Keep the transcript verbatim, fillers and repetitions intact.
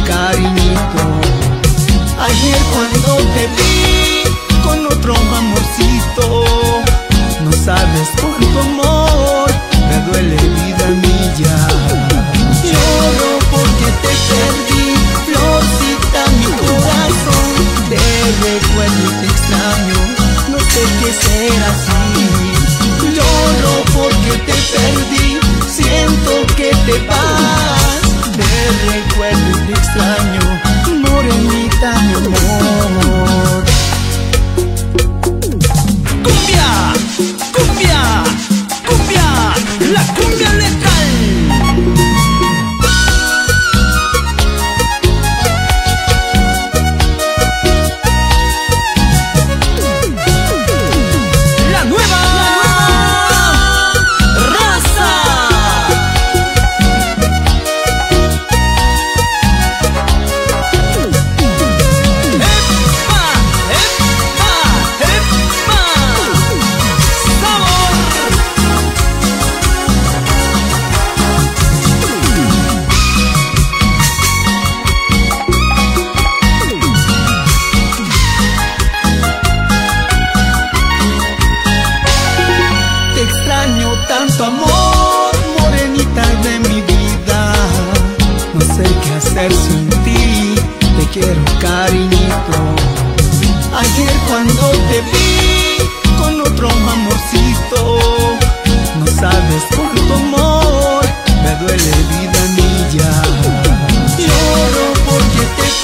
cariñito. Ayer cuando te vi con otro amorcito, no sabes cuánto amor me duele vida mía. Lloro porque te perdí, florcita mi corazón. Te recuerdo y te extraño, no sé qué ser así. Lloro porque te perdí, siento que te vas. Te recuerdo y te extraño, morenita mi amor. Cumbia, cumbia, cumbia, la cumbia letal. Tanto amor, morenita de mi vida, no sé qué hacer sin ti, te quiero cariñito. Ayer cuando te vi con otro amorcito, no sabes cuánto amor me duele vida mía. Lloro porque te